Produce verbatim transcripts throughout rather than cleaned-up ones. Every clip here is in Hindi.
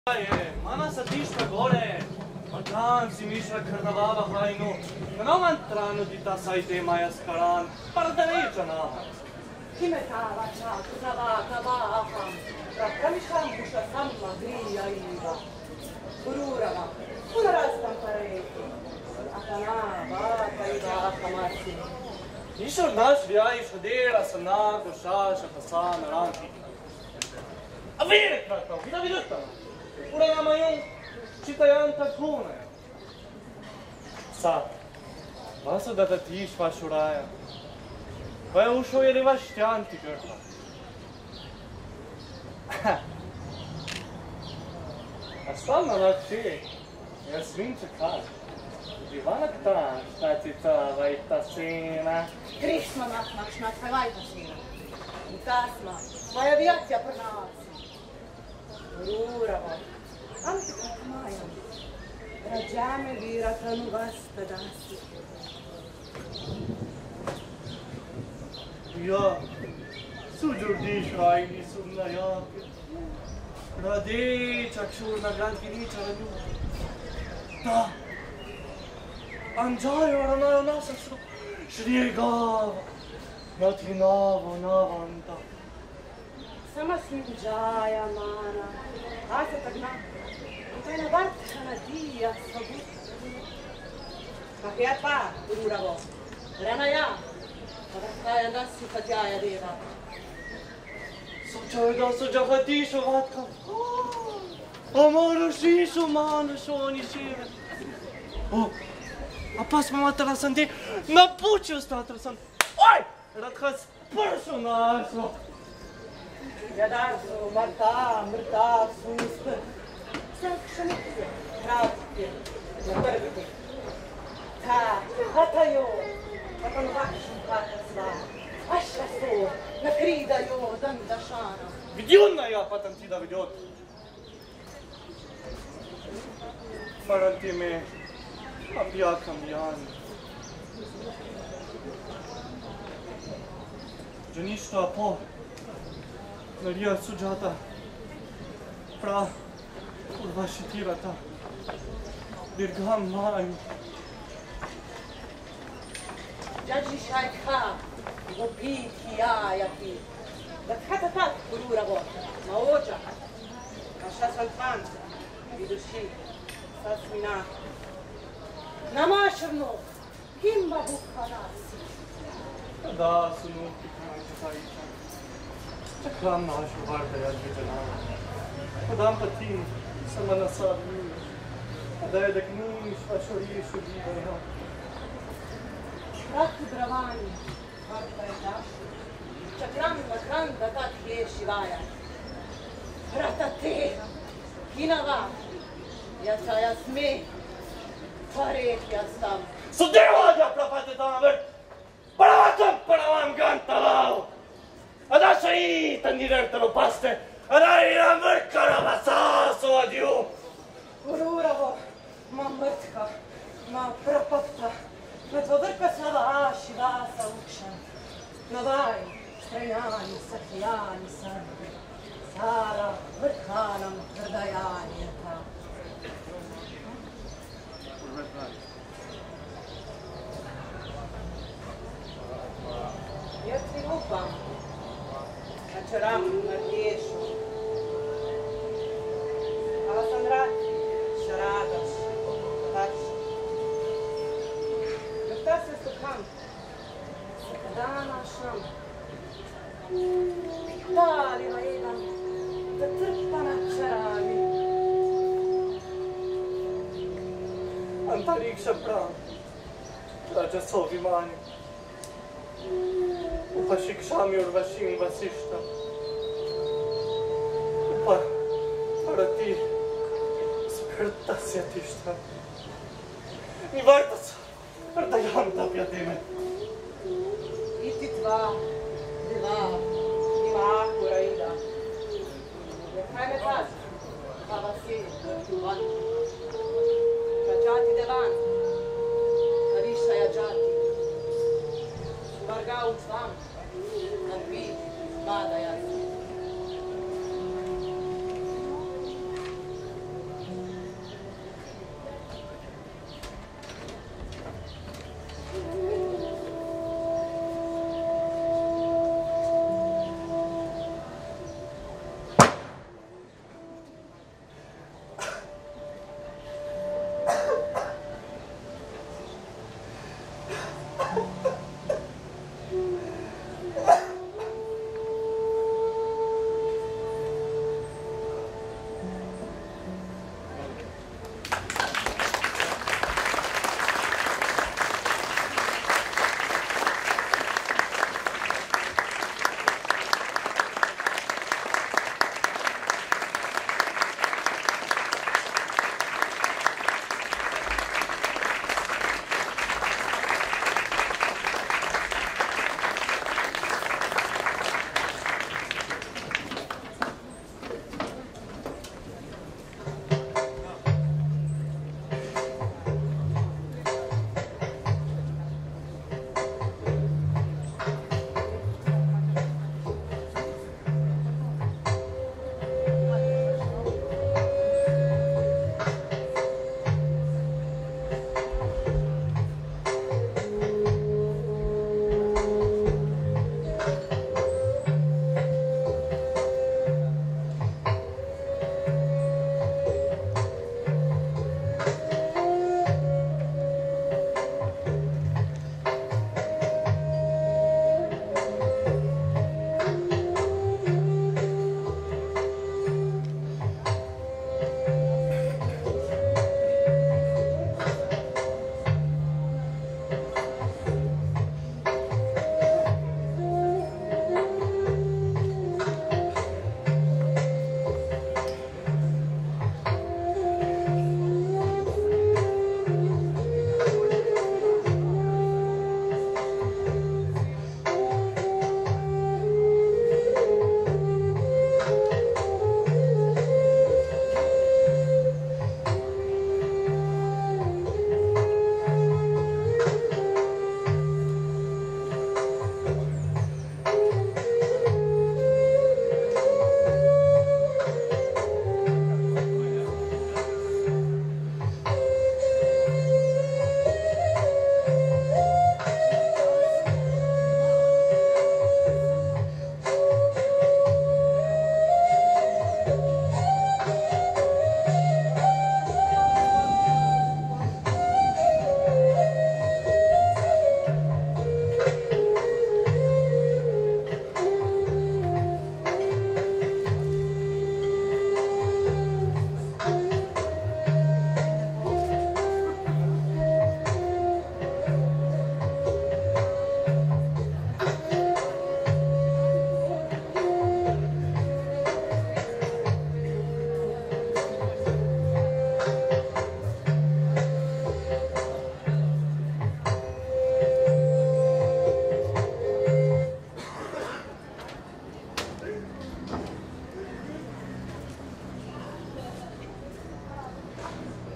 Mana sadiška gore, Madan si mišla karnavava hajnu, Kanovan tranu di ta sajte maja skaran, Pardaveča nama. Kime tava čak zavaka vaham, Pramišam buša samma grija iva, Bururava, kuna rastam pareti, Akana vaka i vaka marci. Išor naš vjajiš odela sa nago šaša pasana ranki. A vire kratno, vida vidutama. Urama jung, čitajan takune. Sad, vasu da da tiš vaš uraja. Pa je ušao je li vaš štjanti grba. A stalno nakši, ja svim čekali. Ivanak ta, šta ti ta vajta sina? Krishna nakmak šnat kaj vajta sina. I tasma, vaja vjatja prnasi. Bururava. Anti kakmajam. Rađame viratanu vasta dasi. Ja, suđur dišajni sumna jake. Rade, čak šurna granki niča ranju. Da. Anđajo ranajo nasa što šrijegava. Nati navo navanta. Sama snimđaja mana. Asa tagna. Tajna vartana dija sabut. Kakja pa, Bururavo. Rana ja. Kaja nasi fatjaja deva. Sočaj da sođa hatišo vatka. Amaro šišo mano šoni šive. O, a pas mama tarasan te napučio sta tarasan. Oj! Radka spršo našo. Jadarso, Marta, Mrta, Sust. Sankšanite, pravite, natrgite. Ta, hatajo, hatan vakšen hata sva. Ašla so, nakridajo, dan dašana. Vidjuna ja patan ti da vidjot. Maran ti me, abjakam jan. Že ništa po, narija suđata, pra, urvaši tirata, dirgam maju. Đađi šajka, gopiki jajaki. Da hata tak, Bururavo, na ođa, na šasalfanta, viduši, sasmina. Namašrno, kimba bukha nasi. Da su nuki kanajte sajča. Čakram našu varda ja dviđanava. Podam pa ti, sama na sabi. Da je da gniš, vašo riješu divaja. Ratu dravani, varta je dašu. Čakram vakran da tak ješi vaja. Rata te, kinava, ja čaja sme, parek ja stav. Sudjevađa prapate tamo vrt! Paravatam paravam gantalao! A da še i tan dirertalo paste, a da i nam vrkarava saso adju! Bururavo, ma mrtka, ma prapapta, na tvo vrka slava aši vasa ukšan. Na vaj, strajani, sakijani sarbi, sara, vrkanam, vrdajani je ta. Ja ti upam, na čaram, na rješu. A sam rad, šaradaš, tač. Šta se stukam? Dana šam. Dalila jedan, da trpa na čaravi. Antarikša prav, rađa sovi manju. Upa šikšami urvašim vasišta. Upa, para ti, skrta sjetišta. Ni vartas, da jam tapja teme. Iti tva, dva, ima akura ida. Nekaj me pazi, pa vas je, van. Rađati devan, kariša jađati. Varga u tvam, na biti, bada jati.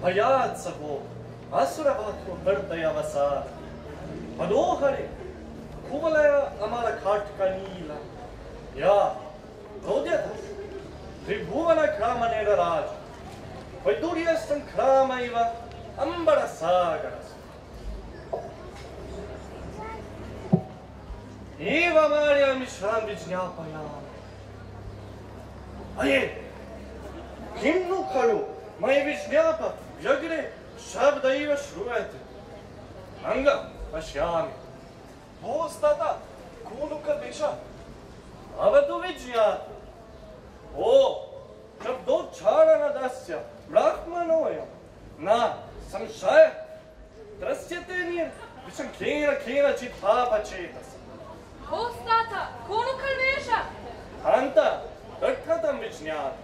भयात् सहो असुरवतो हृदयवसार मनोहरे कुवलय अमर खाटकनीला या रोद्यत त्रिभुवन क्रामनेरराज वैदूर्य संक्रामैव अंबर सागरस एवमार्यं मिश्रान् विज्ञापयामि अये किं नु खलु मयि विज्ञाप व्यग्रे शब्दैव श्रूयते अंग पश्यामि भोस्ताता कोनुकल्वेष अवतु विज्ञात ओ शब्दोच्चारणदस्य ब्राह्मणोऽयं न संशय द्रश्यते निर विसंख्येन केनचित् पापचेतस भोस्ताता कोनुकल्वेष अन्त तत्कथं विज्ञात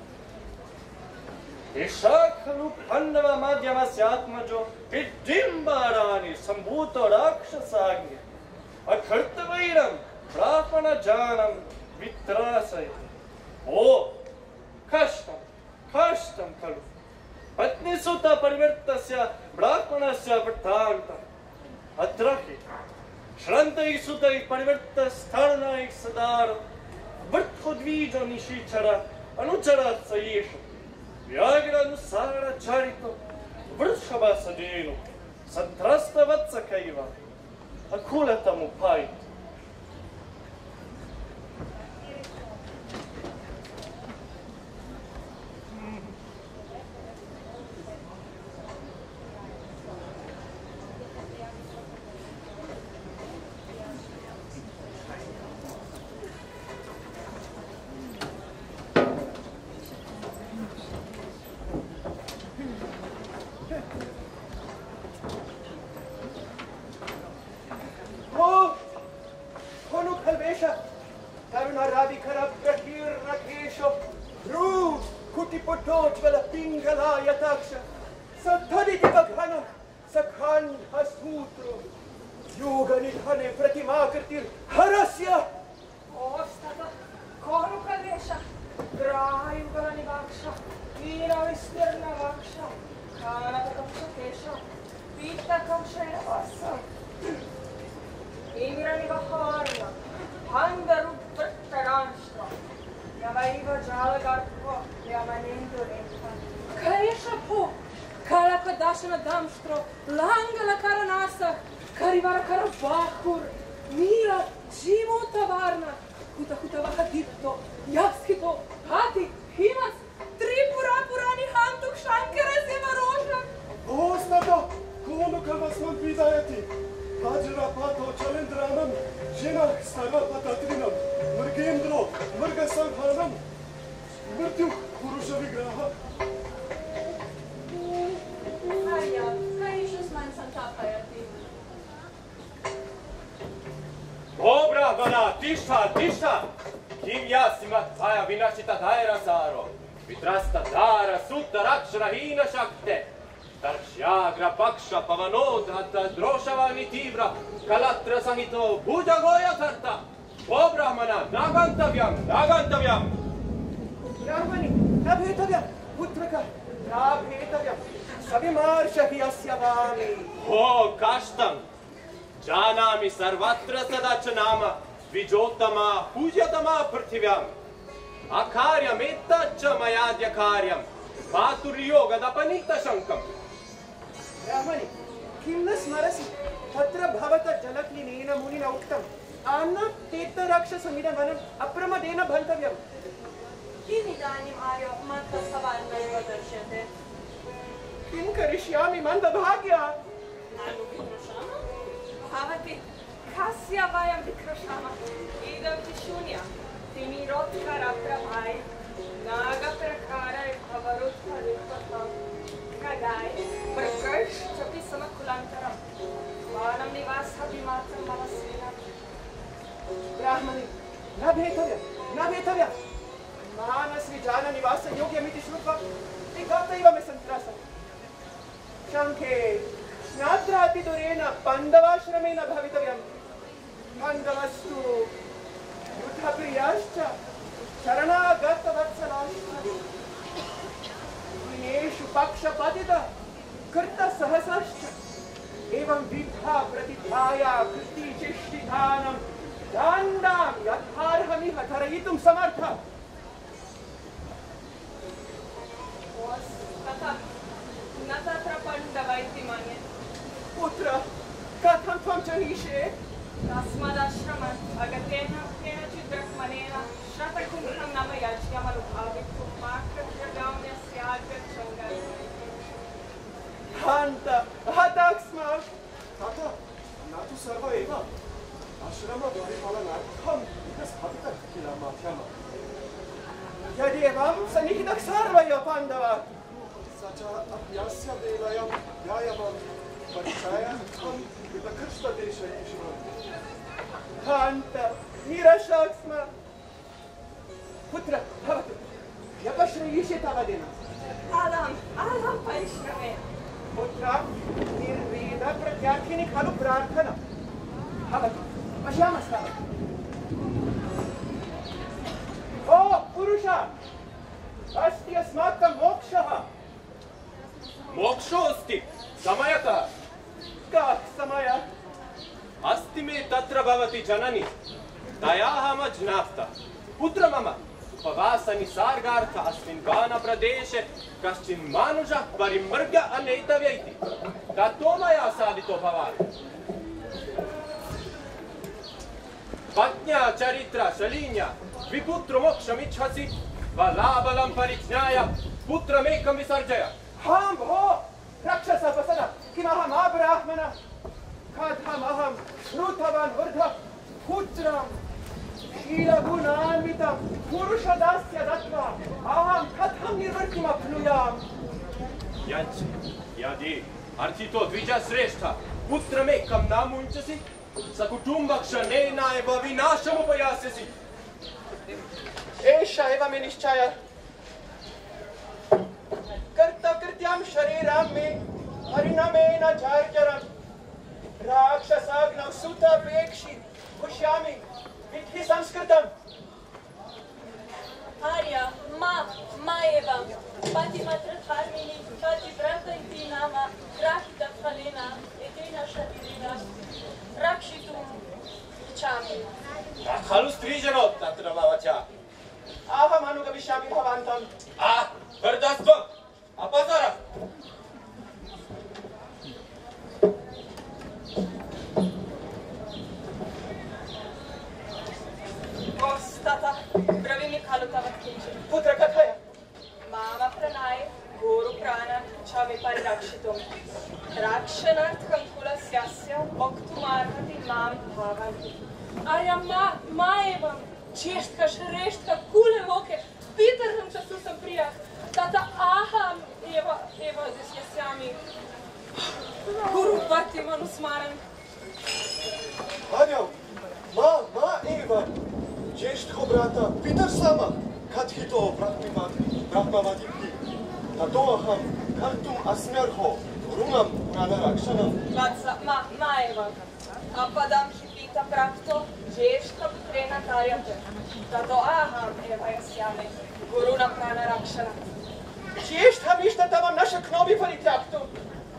एषा खलु पाण्डव माध्यमस्य आत्मजो विडिम्बराणि सम्भूतो राक्षसाग्नि अकर्तवैरं प्रापणजानं वित्रासयति ओ कष्टं कष्टं खलु पत्नीसुत परिवर्तस्य ब्राह्मणस्य वृत्तान्तम् अत्र हि श्रन्तैः सुतैः परिवर्तस्थानैः सदार वृत्तोद्वीज निशीचर अनुचर स एष व्याघ्रानुसार चारितो वृषभसजेनो सत्रस्तवत्सकैव अकुलतमुपायितो सर्वत्र सदा च नाम विजोत्तमा पूज्यतमा पृथिव्याम् अकार्यमेतच्च मयाद्य कार्यं मातुर्योगदपनीतशङ्कम् ब्राह्मणे किं न स्मरसि तत्र भवतः जलक्लीनेन मुनिना उक्तम् अन्नतीर्थराक्षसमिदं वनम् अप्रमदेन भन्तव्यम् किमिदानीम् आर्यो मन्तसवान्नैव दर्श्यते किं करिष्यामि मन्दभाग्या भवति कस्य वयं विकृशामः इदं हि शून्यं तिमिरोत्करप्रभाय नागप्रकारै भवरुत्थवित्ततं खगाय मृगैश्चपि समकुलान्तरं वानं निवासाभिमात्रं मम सेना ब्राह्मणे न भेतव्यं न भेतव्यं मानस्वि जाननिवासयोग्यमिति श्रुत्वा विगतैव मे सन्त्रासः शङ्खे स्नात्रातिदुरेण पाण्डवाश्रमेण भवितव्यम् पाण्डवस्तु युद्धप्रियाश्च शरणागतवत्सलाश्च दिनेषु पक्षपातिता कर्ता सहसाश्च एवं विद्धा प्रतिभाया कृतिचेष्टितानं दाण्डां यथार्हमिह धरयितुं समर्था तथा न तत्र पण्डव इति मन्ये पुत्र कथं त्वं चरीषे तस्मादाश्रमात् अगतेन केनचित् ब्रह्मणेन शतकुण्ठं नाम याज्ञमनुभावितुं मार्गप्रगाम्यस्याग्रच्छङ्गः हान्त हताः स्म तथा न तु सर्व एव आश्रमपरिपालनार्थम् इतः किल माध्यमः यदेवं सन्निहितः सर्वैव पाण्डवाः स च अभ्यास्य वेलायां व्यायामं परिचयार्थं विप्रकृष्टदेशेषु हान्त निरशाः स्म पुत्र भवतु व्यपश्रयिष्ये तव दिनम् आदाम् आदां परिश्रमेण पुत्र निर्वेद प्रत्याख्यानि खलु प्रार्थना भवतु पश्यामस्तव ओ पुरुष अस्ति अस्माकं मोक्षः मोक्षोऽस्ति समयतः कः समयः अस्ति मे तत्र भवति जननी तयाहमज्ञाप्ता पुत्र मम उपवासनिसर्गार्थ अस्मिन् वनप्रदेशे कश्चिन् मानुषः परिमृग्य अनेतव्य इति ततो मया साधितो भवान् पत्न्या चरित्र शलीन्या विपुत्रमोक्षमिच्छसि बलाबलं परिज्ञाय पुत्रमेकं विसर्जय हां भो रक्षसपसद किमहम् अब्राह्मणः कथमहं श्रुतवान् वृद्धः पुत्रं शीलगुणान्वितं पुरुषदास्य दत्त्वा अहं कथं निर्वृत्तिमप्नुयाम् यच्च यदि अर्थितो द्विजश्रेष्ठ पुत्रमेकं न मुञ्चसि सकुटुम्बक्षणेनैव विनाशमुपयास्यसि एष एव मे निश्चयः कर्तकृत्यां शरीरं मे हरिणमेन जर्जरं राक्षसाग्नौ सुतापेक्षि पुष्यामि विद्धि संस्कृतम् आर्य मा मा एव पतिमत्रधार्मिणी पतिव्रत इति नाम ग्राहितफलेन एतेन शरीरेण रक्षितुम् इच्छामि खलु स्त्रीजनो तत्र भवचा अहम् अनुगमिष्यामि भवन्तम् आ वर्धस्त्वम् अपसर तथा ब्रवीमि खलु तव किञ्चित् पुत्र कथय माम प्रणाय गुरुप्राणान् इच्छामि परिरक्षितुं रक्षणार्थं कुलस्यास्य वक्तुमर्हति मां भावन्ति आर्य मा मा एव ज्येष्ठ श्रेष्ठ कुललोके पितरं च सुसम्प्रियः तथा अहम् एव एव दिश्यस्यामि गुरुपतिमनुस्मारन् आर्यं मा मा एव ज्येष्ठो भ्राता पितर्सम कथितो ब्रह्मवादिभिः ततो अहं कर्तुम् अस्म्यर्हो गुरुणां प्राणरक्षणं वत्स मा मा एव अपदं हि पितप्राप्तो ज्येष्ठपुत्रेण कार्यते ततो अहम् एव यस्यामि गुरुणा प्राणरक्षणम् ज्येष्ठमिष्टतमं न शक्नोमि परित्यक्तुम्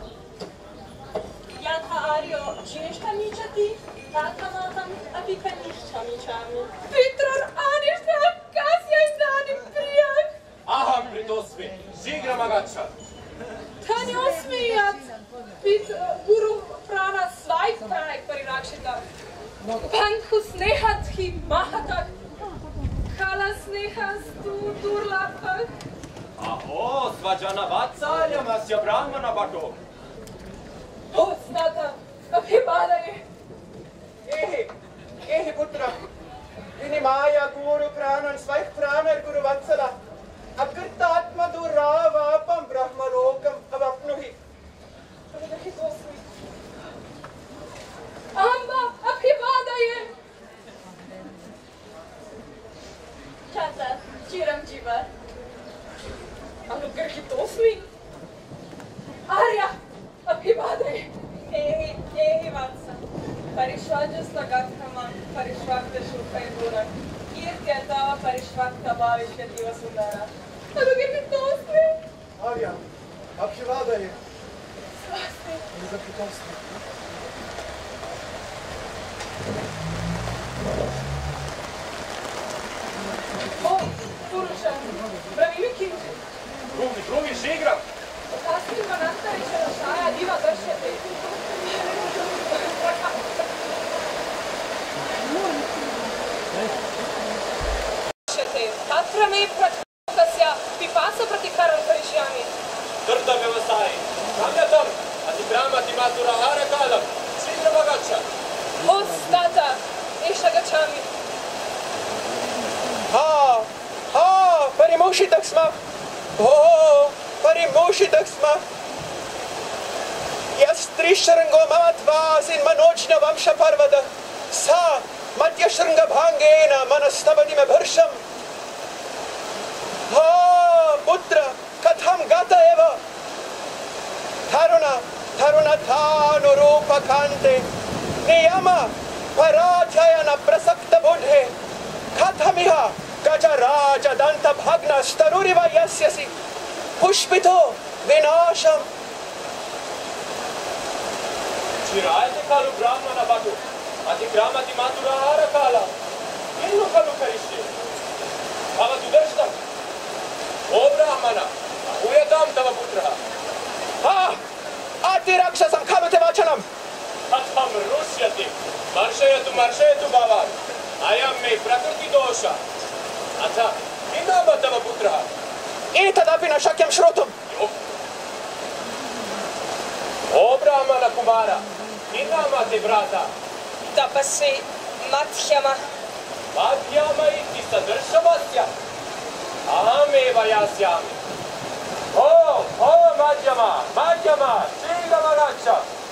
यथा आर्यो ज्येष्ठमिच्छति तथाहम् अपि कनिष्ठमिच्छामि पितृर्अनिष्टः कस्य इदानीं प्रियः अहं मृतोऽस्मि शीघ्रमागच्छ धन्योऽस्मि यत् गुरुप्राण स्वयं परिरक्षितः बन्धुस्नेहात् हि महतः कालस्नेहस्तु दुर्लभः अहो स्वजनवात्सल्यमस्य ब्राह्मणभटो ओ स्नाता अभिवादये एहि एहि पुत्र विनिमाय गुरु प्राणन् स्वयं प्राणर् गुरुवत्सला अकृतात्मदुरावापं ब्रह्मलोकम् अवाप्नुहि अम्ब अभिवादये चाचा चिरं जीव अनुगृहीतोऽस्मि आर्य अभिवादये एहि एहि वत्स परिश्वाजस्तगतमं परिश्वाक्तशुभैर्गुणः कीर्त्यतः परिश्वाक्तः भविष्यति वसुन्धरा अनुगृहीतोऽस्मि आर्य स्वागय O, Purusha, bravimi kinče. Drugi, drugi, žigra! Kasnim manastarića Rašaja, diva dršete. Tatra me pratkasya, pipasa pratikaram karishyami. Trda व्यवसायी, kamyatam, atigramat imatura harakalam, shigram agaccha. O, stata, esha gacchami. Ha, ha, परिमोषितः स्म भो परिमोषितः स्म यस्त्रिशृङ्गो ममत्वासिन् मनोज्ञवंशपर्वतः सा मध्यशृङ्गभाङ्गेन मनस्तवति मे भर्षम् हा पुत्र कथं गत एव तरुण तरुणतानुरूपकान्ते नियम पराजयन प्रसक्तबुद्धे कथमिह गजराजदन्तभग्नस्तरुरिव यस्यसि पुष्पितो विनाशम् चिरायते कालु ब्राह्मण बटु अतिग्रामति मातुराहार काल इन्नु खलु करिष्ये भवतु दर्शनम् ओ ब्राह्मण उयतां तव पुत्रः हा अतिराक्षसं खलु ते वचनम् कथं रुष्यति मर्शयतु मर्शयतु भवान् अयं मे प्रकृतिदोष अथ किं नाम तव पुत्रः एतदपि न शक्यं श्रोतुम् ओ ब्राह्मण कुमार किं नाम ते भ्राता तपस्वी मध्यमः माध्यम इति सदृशमस्य अहमेव यास्यामि ओ ओ माध्यम माध्यम शीघ्रमागच्छ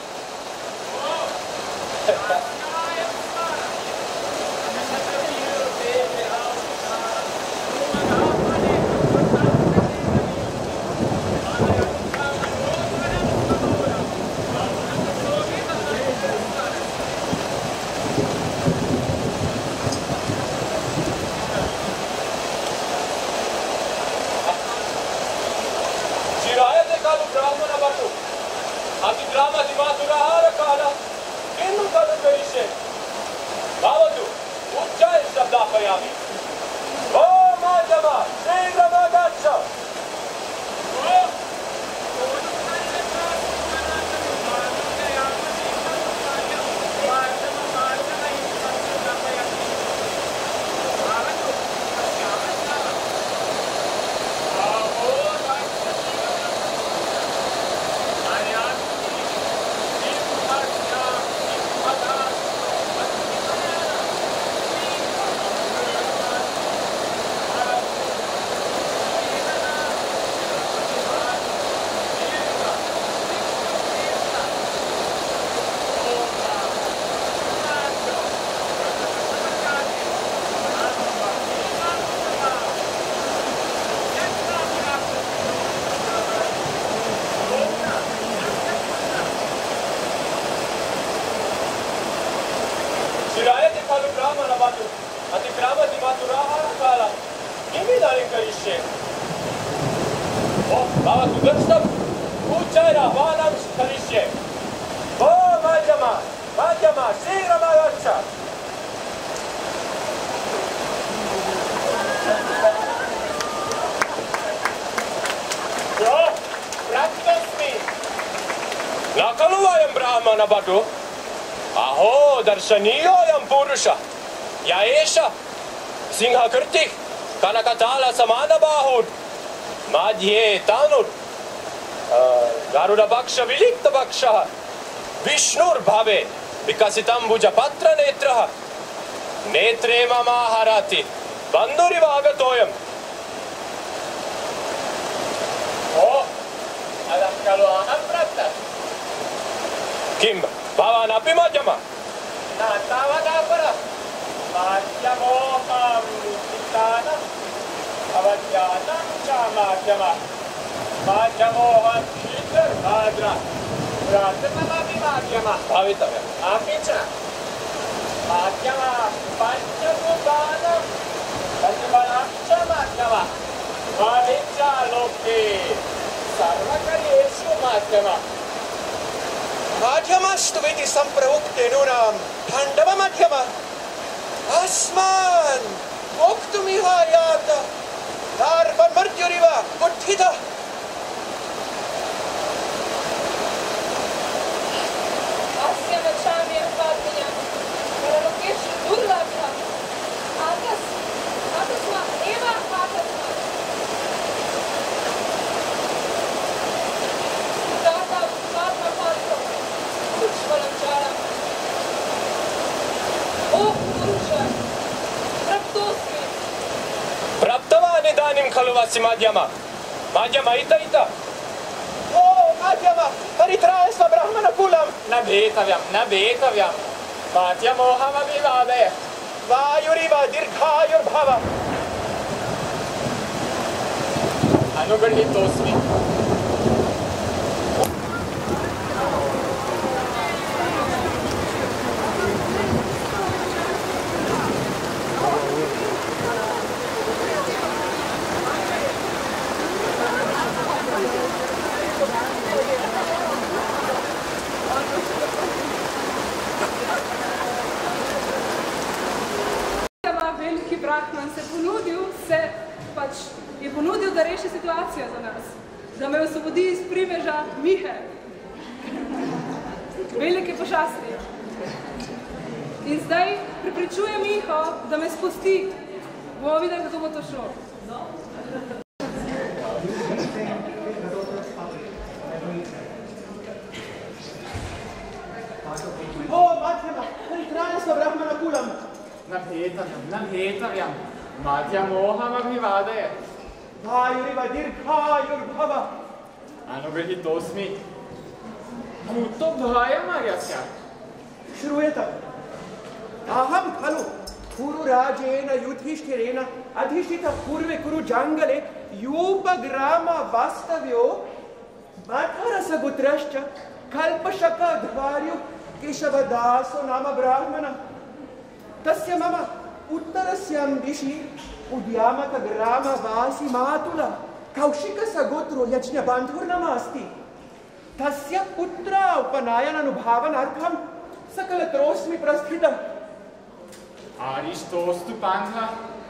अतिग्रामति मातुराहार काल किन्नु खलु करिष्ये भवतु उच्चाय शब्दापयामि ओ माध्यम शीघ्रमागच्छ अतिग्रामति मातुराहार काल किमिदानीं करिष्ये ओ भवतु दर्शनम् उच्चाय आह्वानं करिष्ये ओ माध्यम माध्यम शीघ्रमागच्छ प्राप्तोऽस्मि न खलु अयं ब्राह्मण बटु अहो दर्शनीयोऽयं पुरुषः य एष सिंहकृतिः कनकतालसमानबाहुः मध्ये तानुर् गरुडपक्षविलिप्तपक्षः विष्णुर्भवे विकसितम्बुजपत्रनेत्रः नेत्रे मम हरति बन्धुरिव आगतोऽयम् ओ अयं खलु अहं प्राप्तः किं भवान् अपि मध्यम न तावदपरः माध्यमोऽहं चित्तानम् अवज्ञातं च माध्यमः माध्यमोऽहं शीतर्भाद्रः प्रार्थनमपि माध्यमः भवितव्यम् अपि च माध्यमः पञ्चभूतानां प्रतिफलं च माध्यमः भविष्य लोके सर्वकार्येषु माध्यमा माध्यमस्तु इति सम्प्रवक्ते नूनां पाण्डव माध्यम अस्मान् वक्तुमिहायात दार्पमर्त्युरिव उत्थितः अस्य वचामि अपादनीयं परलोकेश दुर्लभः आकस् आकस्मात् एव आकस्मात् दाता पात्रपात्रो उज्ज्वलं चारम् ओ पुरुष प्राप्तोऽस्मि प्राप्तवान् इदानीं खलु वसि माध्यम माध्यम इत इत ओ माध्यम परित्रायस्व ब्राह्मणकुलं न भेतव्यं न भेतव्यं माध्यमोऽहमभिवादय वायुरिव दीर्घायुर्भव अनुगृहीतोऽस्मि Veliki Brahman se ponudil, se pač je ponudil, da reši situacijo za nas, da me osvobodi iz primeža Mihe, velike pošasti. In zdaj prepričuje Miho, da me spusti. Bomo videli, kako bo to šlo. ओ माध्यम परित्रायस्व ब्राह्मणकुलं न भेतव्यं न भेतव्यं माध्यमोऽहमभिवादय वायुरिव दीर्घायुर्भव अनुगृहीतोऽस्मि कुतो भयमर्यस्य श्रूयत अहं खलु कुरुराजेन युधिष्ठिरेण अधिष्ठितः पूर्वे कुरुजाङ्गले यूपग्राम वास्तव्यो मथरसपुत्रश्च कल्पशकध्वर्यो केशवदासो नाम ब्राह्मणः तस्य मम उत्तरस्यां दिशि उद्यामकग्रामवासी मातुल कौशिकसगोत्रो यज्ञबान्धुर्नाम अस्ति तस्य पुत्र उपनयनानुभावनार्थं सकलत्रोऽस्मि प्रस्थितः आरिष्टोऽस्तु पान्धः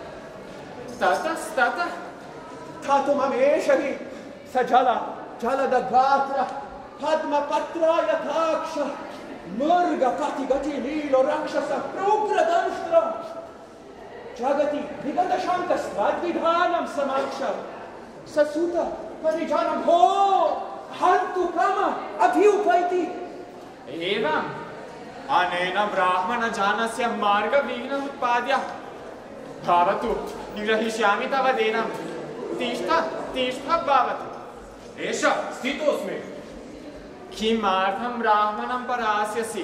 ततस्ततः थातु ममेष हि स जल जलदगात्र पद्मपत्र यथाक्ष मृगपतिगति लीलो राक्षस प्रोग्रदंष्ट्र जगति विगतशान्तस्त्वद्विधानं समाक्ष ससुत परिजानं भो हन्तु कम अभ्युपैति एवम् अनेन ब्राह्मणजानस्य मार्गविघ्नम् उत्पाद्य भवतु निग्रहीष्यामि तव देनं तिष्ठ तिष्ठ भवतु एष स्थितोऽस्मि किमर्थं ब्राह्मणं परास्यसि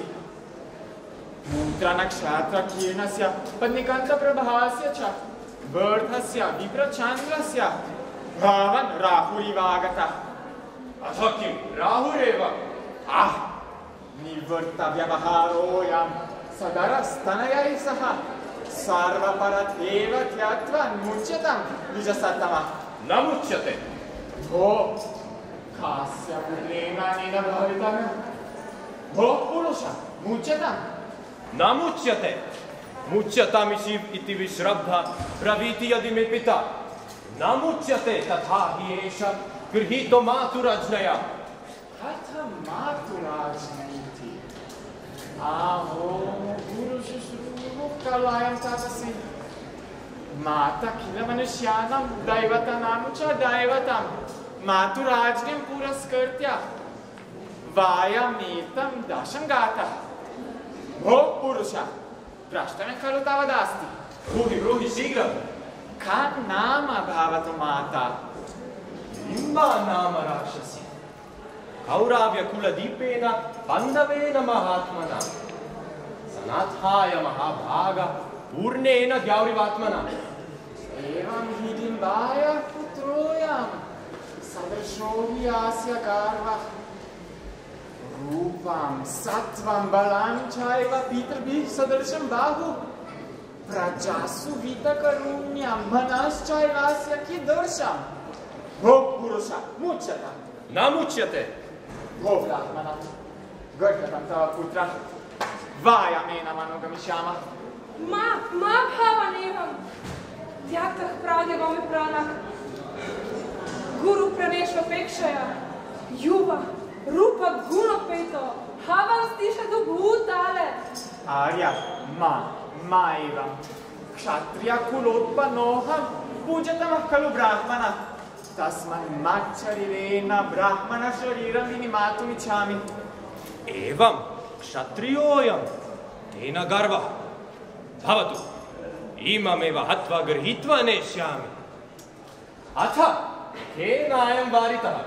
मूत्रनक्षत्रकीर्णस्य पत्निकन्तप्रभास्य च वर्धस्य विप्रचन्द्रस्य भवन् राहुरिवागतः अथ किं राहुरेव आह निवर्तव्यवहारोऽयं सदरस्तनयैः सह सर्वपरथेव त्यक्त्वा मुच्यतं निजसत्तमः न मुच्यते भो खास्य पुत्रेण अनेन भवितव्यं भो पुरुष मुच्यतं न मुच्यते मुच्यतामिति इति विश्रब्धा ब्रवीति यदि मे पिता न मुच्यते तथा हि एष गृहीतो मातुराज्ञया कथं मातुराज्ञयेति आहो पुरुषश्रूः कलायं तपसि माता किल मनुष्याणां दैवतानां च दैवतं मातुराज्ञं पुरस्कृत्य वायमेतं दशं गातः भो पुरुष द्रष्टव्यं खलु तावदस्ति ब्रूहि ब्रूहि शीघ्रं का नाम भवतु माता बिम्बा नाम राक्षसी कौरव्यकुलदीपेन बन्धवेन महात्मना सनाथाय महाभाग पूर्णेन द्यौरिवात्मना एवं हि बिम्बाय पुत्रोऽयं सदृशो हि आस्य गार्वः रूपं सत्वं बलं चैव पितृभिः सदृशं बाहु प्रजासु वितकरुण्यं मनश्चैवास्य कीदृशं भो पुरुष मुच्यते न मुच्यते भो ब्राह्मण गढ़ पुत्र वायामेन मनोगमिष्यामः मा मा भावनेवं त्यागतः प्रागेवं प्राणः गुरु प्रवेशोपेक्षया युवा रूप गुणोपेतो हावस्तिषतु भूताले आर्या मा मा एवं क्षत्रिय कुलोत्पन्नोऽहं पूज्यतमः खलु ब्राह्मणः तस्मात् मच्छरीरेण ब्राह्मण शरीरं विनिमातुमिच्छामि एवं क्षत्रियोऽयं तेन गर्वः भवतु इममेव हत्वा गृहीत्वा नेष्यामि अथ केनायं वारितः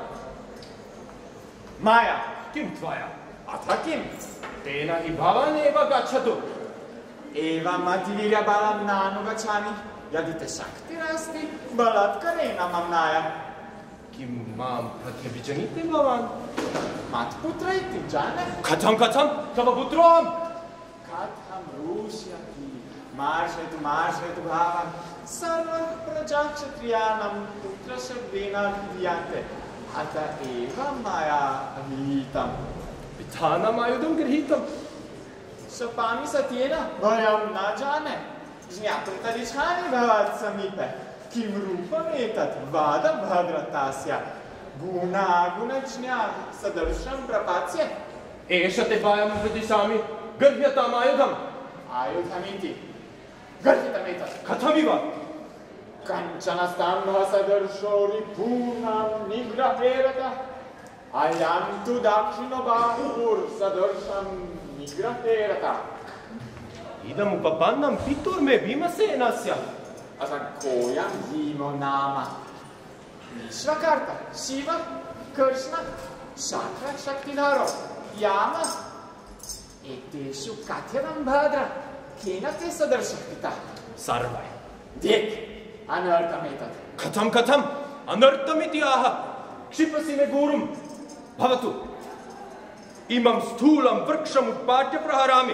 माया किं त्वया अथ किं तेन हि भवान् एव गच्छतु एवम् अतिवीर्यबलं नानुगच्छामि यदि ते शक्तिरस्ति बलात्कारेण मम नाय किं मां प्रत्यभिजनीते भवान् मत्पुत्र इति जाने कथं कथं तव पुत्रोऽहं कथं रुष्यति मार्शयतु मार्शयतु भावं सर्वः प्रजाक्षत्रियाणां पुत्रशब्देन क्रियन्ते अत एव मया विहितं पितानम् आयुधं गृहीतं शपामि सत्येन भयं न जाने ज्ञातुं तदिच्छामि भवत् समीपे किं रूपमेतत् वादभद्रतास्य गुणागुणज्ञा सदृशं प्रपात्ये एष ते भयं प्रदिशामि गृह्यताम् आयुधम् आयुधमिति गर्हितमेतत् कथमिव कञ्चन स्तम्भः सदृशो रिपूर्णां निग्रहेरतः अयं तु दक्षिणो बाहुर्सदृशं निग्रहेरतः इदमुपपन्नं पितुर्मे भीमसेनस्य अथ कोऽयं भीमो नाम विश्वकर्ता शिव कृष्ण शास्त्र शक्तिधरो यामः एतेषु कथनं भद्र केन ते सदृशः पिता सर्वे देख अनर्थमेतत् कथं कथम् अनर्थमिति आह क्षिपसि मे गुरुं भवतु इमं स्थूलं वृक्षम् उत्पाट्य प्रहरामि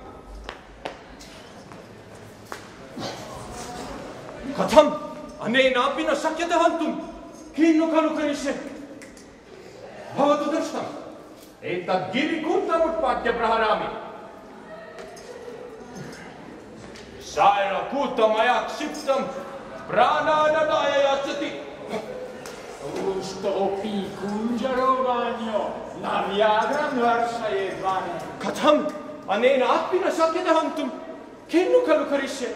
कथम् अनेनापि न शक्यते हन्तुं किन्नु खलु करिष्ये भवतु दृष्टम् एतत् गिरिकूटम् उत्पाट्य प्रहरामि शायलकूटं मया क्षिप्तं प्राणानदाय यास्यति रुष्टोऽपि कुञ्जरो वाण्यो न व्याघ्रं वर्षयेद्वानि कथम् अनेनापि न शक्यते हन्तुं किन्नु खलु करिष्ये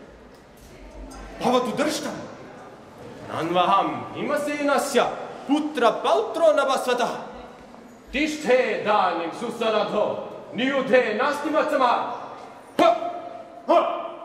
भवतु दृष्टम् नन्वहं भीमसेनस्य पुत्रपौत्रो न वस्वतः तिष्ठेदानीं सुसरथो नियुधे नास्ति मत्समः ह ह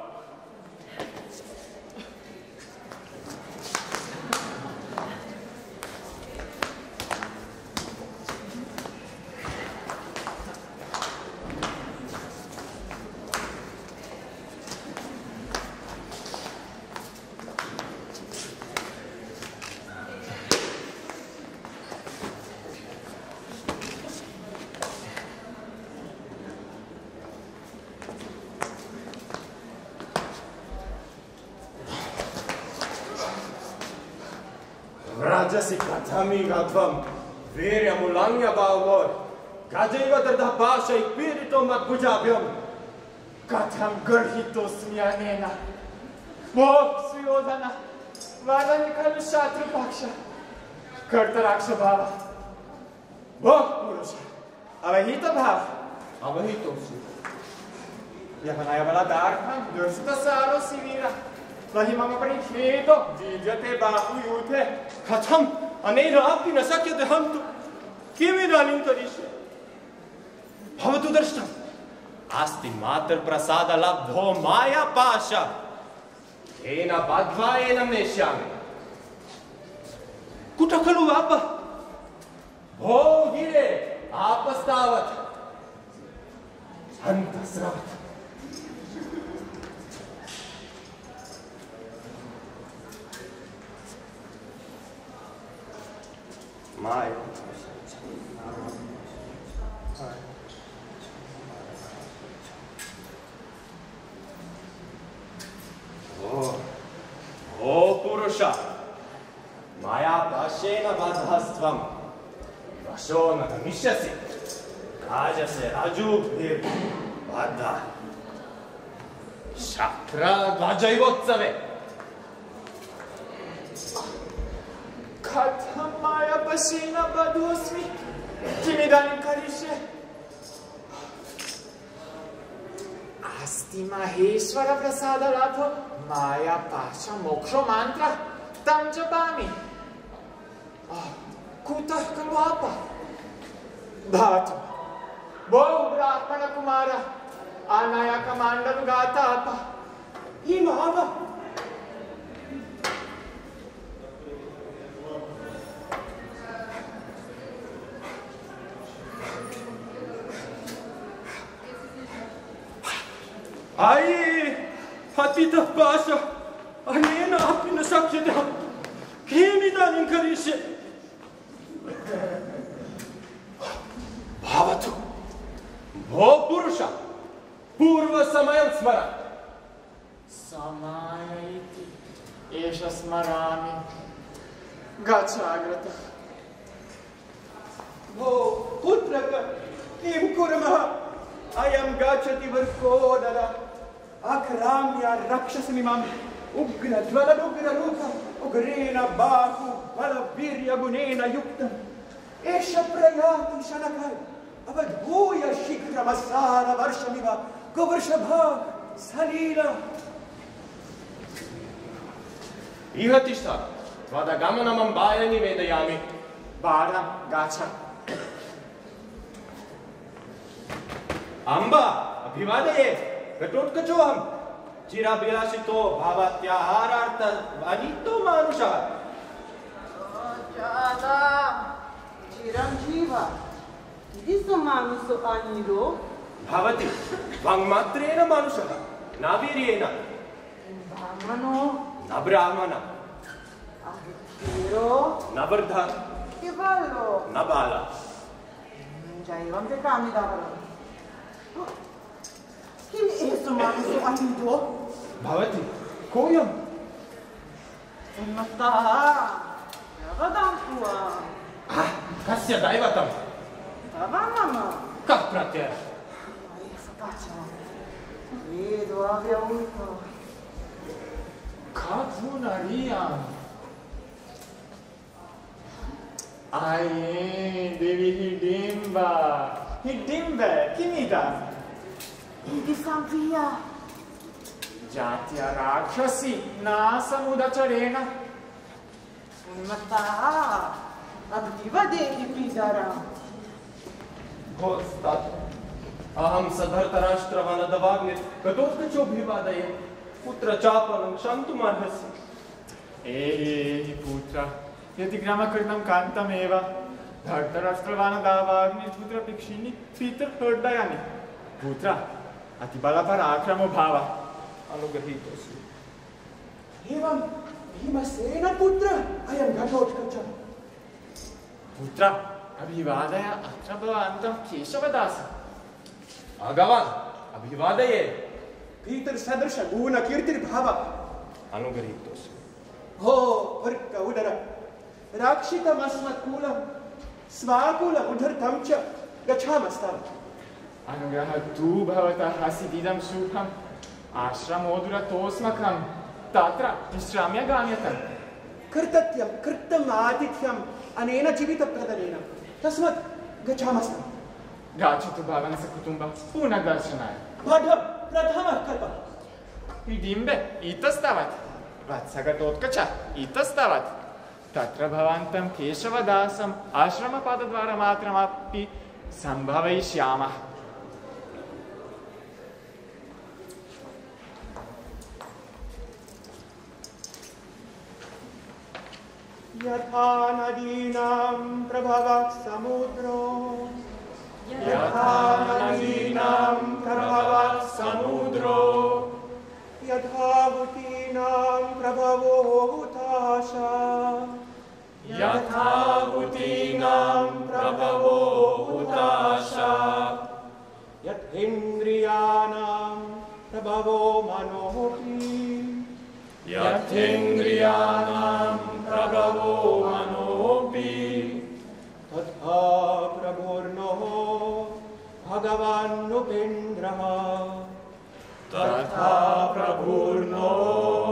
Rajasi kathami gathvam viryamulamya bhavor gajaiva dardha pasha ikpirito madbhujabhyam कथं गर्हितोऽस्मि अनेन भो सुयोधन वदन् खलु शत्रुपक्षः कर्तराक्षभावः भो पुरुष अवहितभावः अवहितोऽस्मि यः नयबलादार्हं दुष्टसारोऽसि वीरः न हि मम परिच्छेदो विद्यते बाहुयुधे कथम् अनेनापि न शक्यते हन्तुं किमिदानीं करिष्ये भवतु दृष्टम् अस्ति मातृप्रसादलब्धो मायापाशः तेन बद्ध्वा एनं नेष्यामि कुतः खलु वापः भो गिरे आपस्तावत् हन्तस्रवत् माया ओ पुरुष माया पाशेन बद्धस्त्वं Pashon na mishyasi. Kaja se raju dev vada. Shakra gajaivotsave. Katham maya pasina badosmi. Kimidanim karishe. Asti Maheshwara prasada latho maya pasha moksha mantra tam japami. Kutah kalu apa? Bhatu. Boh Brahmana Kumara. Anaya kamandalu gata apa? Hima apa? Ai, hatita pasha, anena apina sakyata, kimidanim karishe. Bhavatu, O Purusha, Purva Samayam Smara. Samaya iti, esha smarami, gachagrata. Oh, putraka, kim kuramaha, ayam gachati varkodara, akramya rakshasamimam, ugra dvaladugra rupa, ugrena bahu, balavirya gunena yuktam, esha prayati shanakal, avadhuya shikramasara varshamiva, govarshabha, salila. Ihatishta, Vadagamanamam Bayani Vedayami. Bada gacha. Amba, Abhivadaye, Katotkachoham, Chirabilasito, Bhavatyahārārta, Vanito Manusha. Jada, Chiranjiva, Idiso Manuso Aniro, Bhavati, Vangmatrena Manusha, Navirena, Brahmano, Nabrahmana, Hero, Navardha, Kivallo, Nabala. Jaivam te Kamidavalo. Kim Idiso Manuso Aniro? Bhavati, Koyam. Mata, Yavadam Tua, Ah, Kasya Daivatam. Tavanama, Kapratya. Sapacha, Vedo Aviamuto. Kathunariam. Ai, Devi Hidimba. Hidimba, kimida? Idi Sampia, Jatya Rakshasi, Nasa Mudacharena. Mata, Abdiva Devi Pidara. Hostat. Aham Sadhartarashtravanadavagnit, Katotkacho Bhivadaye, Putra Chapanam Shantumarhasi. Ehi, putra. Yati grama karnam kantam eva. Dhartarashtravanadavagnit davagni putra pikshini Peter Herdayani. Putra, atibala parakramo bhava. Anugrahitosu. Evam, Bhimasena putra, ayam Ghatotkacha. Putra, abhivadaya atrabhavantam Keshavadasa. Agavan, Abhivadaye. Peter Sadrsha Guna Kirtir Bhava. Anugrahitosu. Oh, Varka Udara. Rakshita Masmat Kulam. Svakulam Udhartam cha. Gachamastam. Anugraha tu bhavata hasididam sukham. Ashramodura tosmakam. Tatra ishramya gamyatam. Kirtatyam, Kirtam Adithyam, Anena Jivita Pradanena. Tasmat Gachamastam. Gachatu bhavanasa kutumba punadarsanaya. Padham, Pradhama Kalpa. Hidimbe, itastavat. Vatsagatotkacha, itastavat. Tatra bhavantam Keshavadasam ashrama padadvara matramapi sambhavayishyamah. Yatha nadinam prabhavat samudro. Yatha nadinam prabhavat samudro. Yatha bhutinam prabhavo hutasha. Yatha bhutinam prabhavo hutasha. Yathendriyanam prabhavo manopi. Yathendriyanam prabhavo manopi. Tatha भगवान् उपेन्द्रः तथा प्रभुर्नो